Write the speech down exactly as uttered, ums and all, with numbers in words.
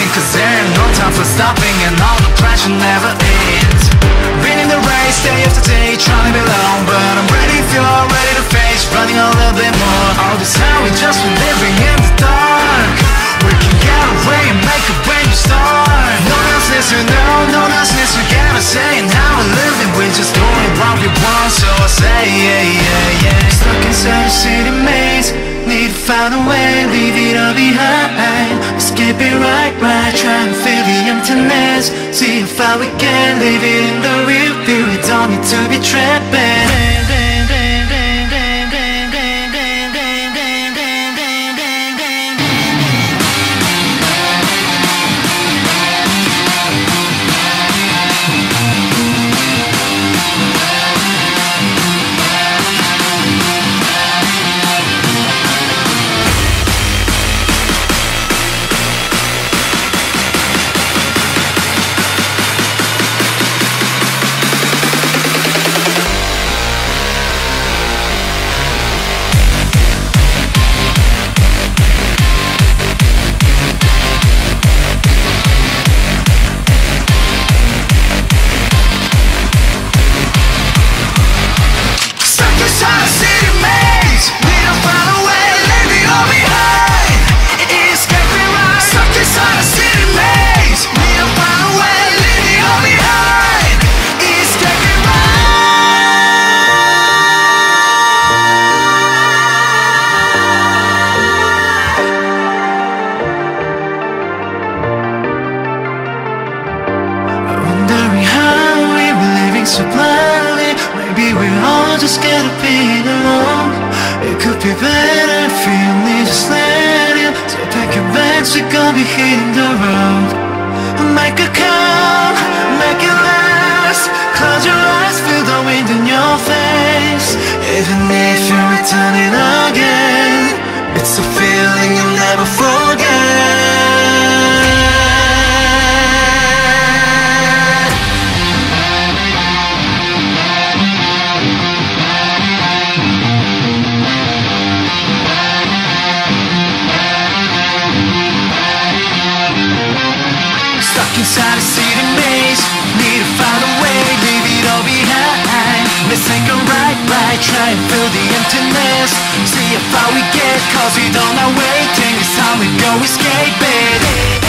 running, cause there ain't no time for stopping, and all the pressure never ends. Been in the race day after day, trying to be alone, but I'm ready if you're ready to face running a little bit more. All this time we just been living in the dark. We can get away and make a brand new start. No one else needs to know, no one else needs to get a say in how we're living. We're just doing what we want, so I say yeah, yeah, yeah. Stuck inside a city maze, need to find a way, leave it all behind. Escape it right, right, trying to fill the emptiness. See how far we can, leave it in the rear view. We don't need to be trapping. Just get up being alone. It could be better if you only just let it. So pack your bags, we're gonna be hitting the road. Make it count, make it last. Close your eyes, feel the wind in your face. Even if you're returning again, it's a feeling you'll never forget. Inside a city maze, need to find a way, leave it all behind. Let's take a ride, ride, try and fill the emptiness. See how far we get, cause we don't know waiting. It's time we go escape it.